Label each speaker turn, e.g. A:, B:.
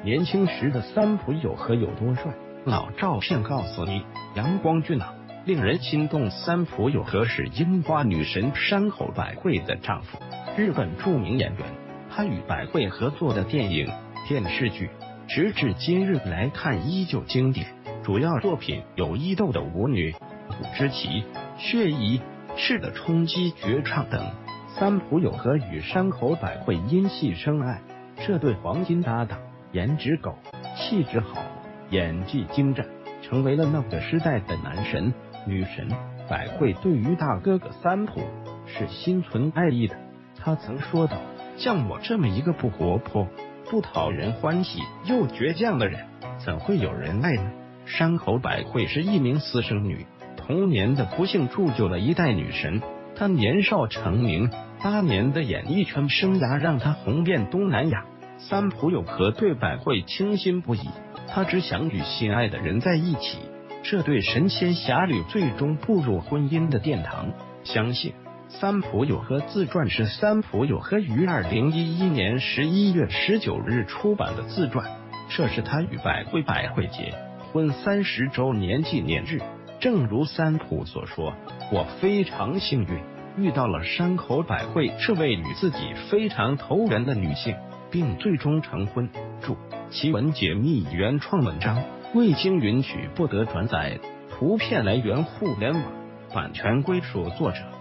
A: 年轻时的三浦友和有多帅？老照片告诉你，阳光俊朗，令人心动。三浦友和是樱花女神山口百惠的丈夫，日本著名演员。他与百惠合作的电影、电视剧，直至今日来看依旧经典。主要作品有《伊豆的舞女》、《古之奇》、《血疑》、《赤的冲击》、《绝唱》等。三浦友和与山口百惠因戏生爱，这对黄金搭档，颜值狗，气质好，演技精湛，成为了那个时代的男神女神。百惠对于大哥哥三浦是心存爱意的，他曾说道：像我这么一个不活泼、不讨人欢喜又倔强的人，怎会有人爱呢？山口百惠是一名私生女，童年的不幸铸就了一代女神。她年少成名，8年的演艺圈生涯让她红遍东南亚。三浦友和对百惠倾心不已，他只想与心爱的人在一起。这对神仙侠侣最终步入婚姻的殿堂。相信三浦友和自传是三浦友和于2011年11月19日出版的自传，这是他与百惠结婚30周年纪念日。正如三浦所说，我非常幸运遇到了山口百惠这位与自己非常投缘的女性，并最终成婚。注：奇闻解密原创文章未经允许不得转载，图片来源互联网，版权归属作者。